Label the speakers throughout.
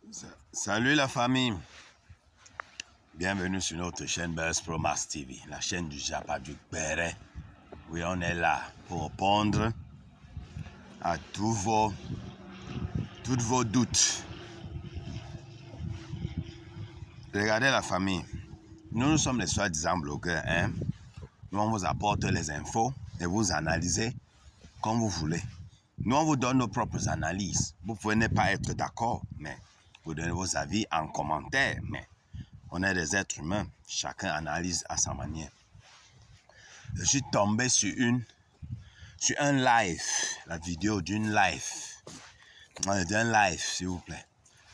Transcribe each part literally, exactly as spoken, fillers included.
Speaker 1: Salut la famille, bienvenue sur notre chaîne Buzz Pro Max T V, la chaîne du Japa du Béret. Oui, on est là pour répondre à tous vos, toutes vos doutes. Regardez la famille, nous, nous sommes les soi-disant blogueurs, hein? Nous, on vous apporte les infos et vous analysez comme vous voulez. Nous, on vous donne nos propres analyses. Vous pouvez ne pas être d'accord, mais vous donnez vos avis en commentaire. Mais on est des êtres humains, chacun analyse à sa manière. Je suis tombé sur une, sur un live, la vidéo d'une live, d'un live, s'il vous plaît.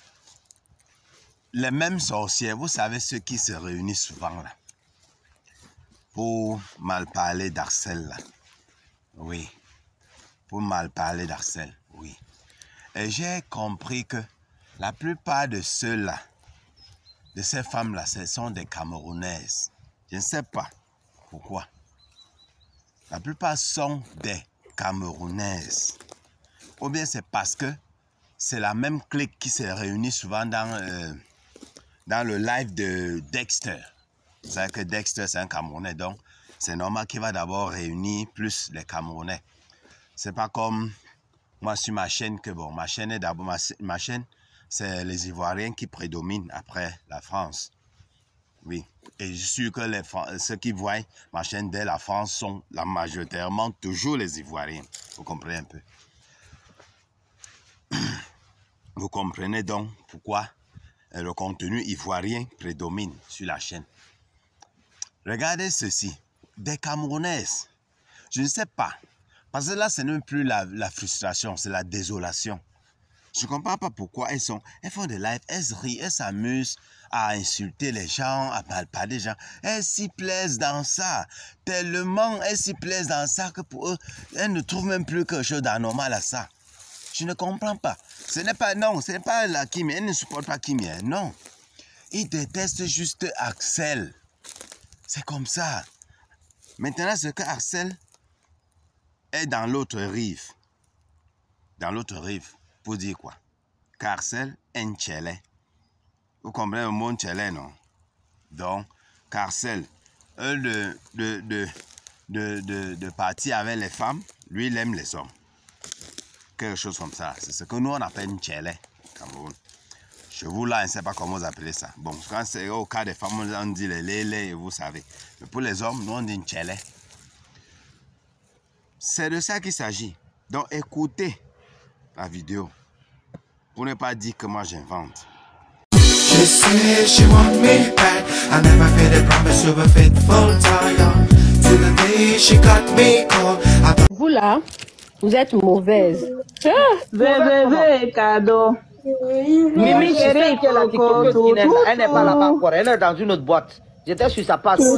Speaker 1: Les mêmes sorcières, vous savez ceux qui se réunissent souvent là, pour mal parler d'Arcel là. Oui. Pour mal parler d'Arcel, oui. Et j'ai compris que la plupart de ceux-là, de ces femmes-là, ce sont des Camerounaises. Je ne sais pas pourquoi. La plupart sont des Camerounaises. Ou bien c'est parce que c'est la même clique qui se réunit souvent dans, euh, dans le live de Dexter. Vous savez que Dexter, c'est un Camerounais, donc c'est normal qu'il va d'abord réunir plus les Camerounais. C'est pas comme moi sur ma chaîne que bon, ma chaîne est d'abord, ma, ma chaîne, c'est les Ivoiriens qui prédominent après la France. Oui. Et je suis sûr que les, ceux qui voient ma chaîne dès la France sont la majoritairement toujours les Ivoiriens. Vous comprenez un peu. Vous comprenez donc pourquoi le contenu ivoirien prédomine sur la chaîne. Regardez ceci. Des Camerounaises. Je ne sais pas. Parce que là, ce n'est plus la, la frustration, c'est la désolation. Je ne comprends pas pourquoi elles sont, elles font des lives, elles rient, elles s'amusent à insulter les gens, à parler des gens. Elles s'y plaisent dans ça. Tellement elles s'y plaisent dans ça que pour eux, elles ne trouvent même plus quelque chose d'anormal à ça. Je ne comprends pas. Ce n'est pas, non, ce n'est pas la Kimi. Elles ne supportent pas Kimi. Non. Ils détestent juste Axel. C'est comme ça. Maintenant, ce que Axel est dans l'autre rive. Dans l'autre rive. Pour dire quoi? Carcel Nchele. Vous comprenez le mot Nchele, non? Donc, Carcel, eux, de, de, de, de, de, de partir avec les femmes, lui, il aime les hommes. Quelque chose comme ça. C'est ce que nous, on appelle Nchele, Cameroun. Chez vous, là, je ne sais pas comment vous appelez ça. Bon, quand c'est au cas des femmes, on dit les lélés, vous savez. Mais pour les hommes, nous, on dit Nchele. C'est de ça qu'il s'agit. Donc, écoutez la vidéo. Pour ne pas dire que moi j'invente.
Speaker 2: She said she want me back. I never feel the promise of a faithful tie. Till the day she got me caught.
Speaker 3: Vous là, vous êtes mauvaise.
Speaker 4: Bébé cadeau.
Speaker 5: Mimi chérie, elle a dit que elle n'est pas là-bas encore. Elle est dans une autre boîte. J'étais sur sa page.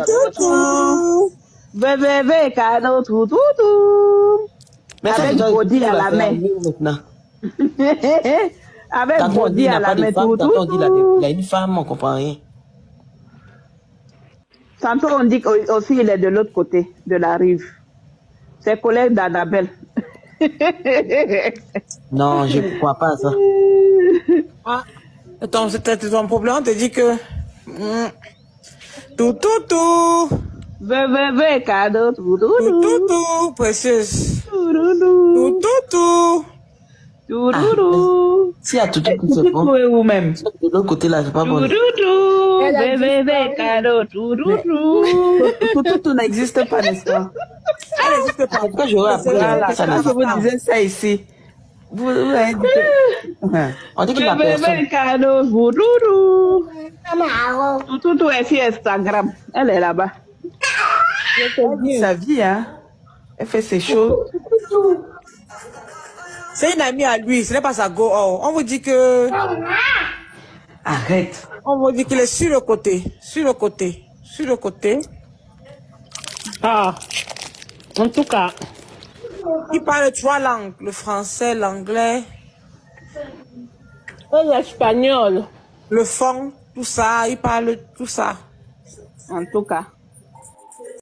Speaker 4: Bébé cadeau, tout, tout, tout. Avec body à la main. Avec body à la main, tout, tout, tout.
Speaker 5: Il a une femme, on comprend rien.
Speaker 4: Tantôt, on dit aussi il est de l'autre côté de la rive. C'est collègue d'Annabelle.
Speaker 5: Non, je ne crois pas à ça. Ah, attends, c'était ton problème, on te dit que... Mm, tout, tout, tout.
Speaker 4: Bébé cadeau, tout, tout,
Speaker 5: tout. Tout, tout, précieuse.
Speaker 4: Tout, tout,
Speaker 5: tout. Tout,
Speaker 4: tout, tout.
Speaker 5: Si à tout, tout, se font.
Speaker 4: Ou même.
Speaker 5: De l'autre côté, là, c'est pas bon.
Speaker 4: Tout, tout, bébé cadeau, tout, tout, tout.
Speaker 6: Tout, tout, tout n'existe pas, n'est-ce pas?
Speaker 5: Elle n'existe pas. Pourquoi j'aurais appris
Speaker 6: que ça n'existe pas? Vous disiez ça ici. Vous, vous avez dit que...
Speaker 5: On dit que la personne...
Speaker 4: Bébé cadeau, tout, tout, tout. Tout, tout est sur Instagram. Elle est là-bas.
Speaker 6: Sa vie, hein. Elle fait ses choses.
Speaker 5: C'est une amie à lui, ce n'est pas sa go. Oh. On vous dit que...
Speaker 6: Arrête.
Speaker 5: On vous dit qu'il est sur le côté. Sur le côté. Sur le côté.
Speaker 3: Ah. En tout cas.
Speaker 5: Il parle trois langues. Le français, l'anglais.
Speaker 3: Et l'espagnol.
Speaker 5: Le fond, tout ça. Il parle tout ça.
Speaker 4: En tout cas.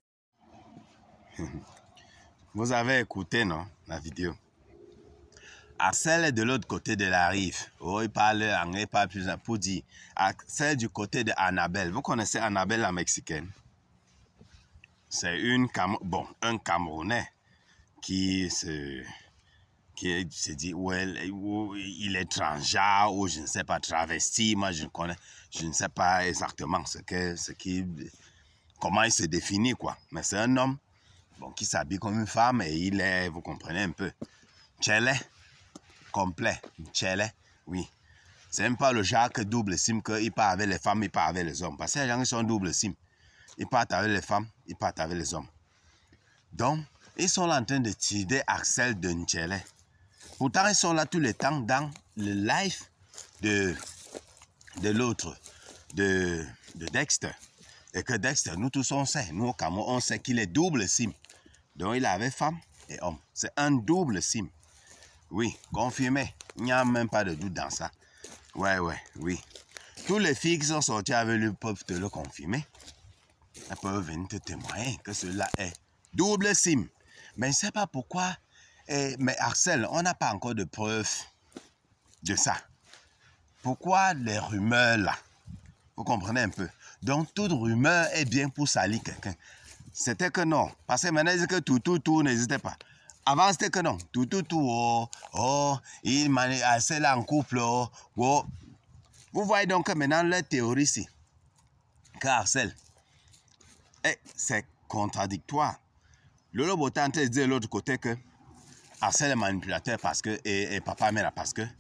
Speaker 1: Vous avez écouté, non, la vidéo? Axel est de l'autre côté de la rive. Oh, il parle anglais, pas plus pour dire. Axel du côté de Annabelle. Vous connaissez Annabelle la Mexicaine? C'est une Cam bon, un Camerounais qui se, qui se dit ouais, il est transgenre ou je ne sais pas, travesti. Moi, je ne connais, je ne sais pas exactement ce que, ce qui, comment il se définit, quoi. Mais c'est un homme, bon, qui s'habille comme une femme et il est, vous comprenez un peu, tchèle, complet, tchèle, oui. C'est même pas le genre que double sim, qu'il part avec les femmes, il part avec les hommes. Parce que les gens qui sont double sim, ils partent avec les femmes, ils partent avec les hommes. Donc, ils sont là en train de tirer Axel de Nchele. Pourtant, ils sont là tout le temps dans le live de, de l'autre, de, de Dexter. Et que Dexter, nous tous on sait, nous au Cameroun, on sait qu'il est double sim. Donc, il avait femme et homme. C'est un double sim. Oui, confirmé. Il n'y a même pas de doute dans ça. Ouais, ouais, oui. Tous les filles qui sont sorties avec lui peuvent te le confirmer. Elles peuvent venir te témoigner que cela est double sim. Mais je ne sais pas pourquoi. Eh, mais Axel, on n'a pas encore de preuves de ça. Pourquoi les rumeurs là? Vous comprenez un peu? Donc, toute rumeur est bien pour salir quelqu'un. C'était que non. Parce que maintenant, ils disent que tout, tout, tout n'existait pas. Avant, c'était que non. Tout, tout, tout, oh, oh, il m'a Axel en couple, oh, oh. Vous voyez donc que maintenant, la théorie ici, que Axel, eh, c'est contradictoire. Lolo Botan te dit de l'autre côté que Axel est manipulateur parce que, et, et Papa Mera parce que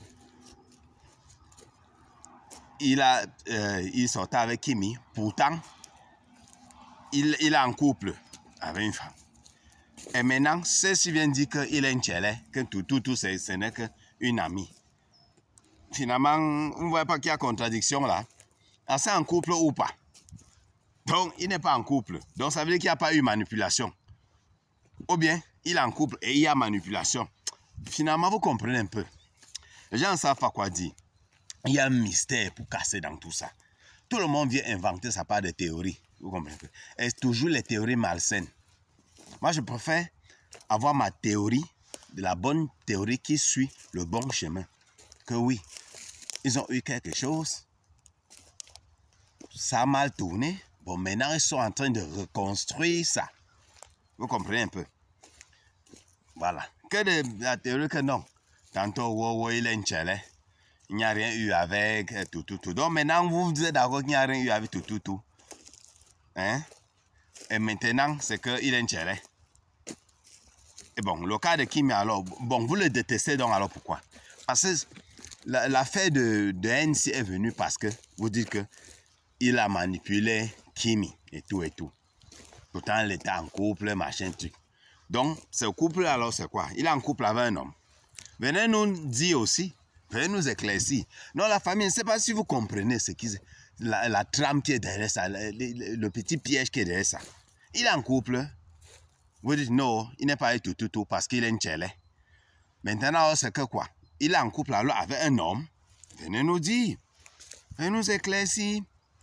Speaker 1: il a, euh, il sortait avec Kimi, pourtant, il, il est en couple avec une femme. Et maintenant, ceux-ci viennent dire qu'il est un tchèle, que tout, tout, tout, ce n'est qu'une amie. Finalement, vous ne voyez pas qu'il y a contradiction là. Axel est en couple ou pas? Donc, il n'est pas en couple. Donc, ça veut dire qu'il n'y a pas eu manipulation. Ou bien, il est en couple et il y a manipulation. Finalement, vous comprenez un peu. Les gens ne savent pas quoi dire. Il y a un mystère pour casser dans tout ça. Tout le monde vient inventer sa part de théorie. Vous comprenez un peu. Et c'est toujours les théories malsaines. Moi, je préfère avoir ma théorie, de la bonne théorie qui suit le bon chemin. Que oui, ils ont eu quelque chose. Ça a mal tourné. Bon, maintenant, ils sont en train de reconstruire ça. Vous comprenez un peu? Voilà. Que de la théorie que non. Tantôt, wow, wow, il est un tchèle. Il n'y a rien eu avec tout, tout, tout. Donc, maintenant, vous vous êtes d'accord qu'il n'y a rien eu avec tout, tout, tout. Hein? Et maintenant, c'est qu'il est un tchèle. Et bon, le cas de Kimi, alors, bon, vous le détestez donc, alors pourquoi? Parce que l'affaire de, de N C est venue parce que vous dites que il a manipulé Kimi et tout et tout. Pourtant, il était en couple, machin, truc. Donc, ce couple, alors, c'est quoi? Il est en couple avec un homme. Venez nous dire aussi, venez nous éclaircir. Non, la famille, je ne sais pas si vous comprenez ce qui, la, la trame qui est derrière ça, le, le, le petit piège qui est derrière ça. Il est en couple. Vous dites, non, il n'est pas tout, tout, tout, parce qu'il est un tchèle. Maintenant, c'est que quoi? Il est en couple alors avec un homme. Venez nous dire. Venez nous éclaircir.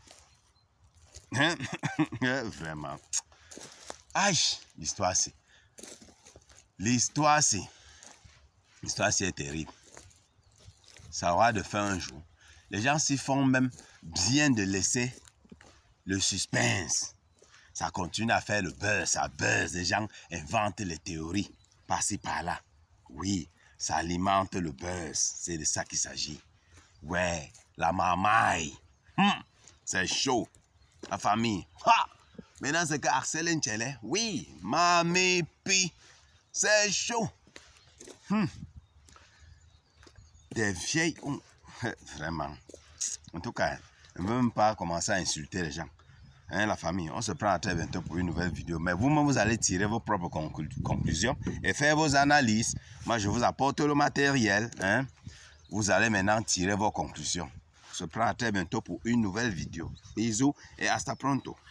Speaker 1: Vraiment. Aïe, l'histoire c'est. L'histoire c'est. L'histoire c'est terrible. Ça aura de fin un jour. Les gens s'y font même bien de laisser le suspense. Ça continue à faire le buzz, ça buzz. Les gens inventent les théories par-ci par-là. Oui, ça alimente le buzz. C'est de ça qu'il s'agit. Ouais, la mamaille. Hum, c'est chaud. La famille. Ha! Maintenant, c'est que Axel Nchele. Oui, mamie, pi. C'est chaud. Hum. Des vieilles. Vraiment. En tout cas, je ne veux même pas commencer à insulter les gens. Hein, la famille, on se prend à très bientôt pour une nouvelle vidéo. Mais vous-même, vous allez tirer vos propres conclu conclusions et faire vos analyses. Moi, je vous apporte le matériel. Hein. Vous allez maintenant tirer vos conclusions. On se prend à très bientôt pour une nouvelle vidéo. Bisous et hasta pronto.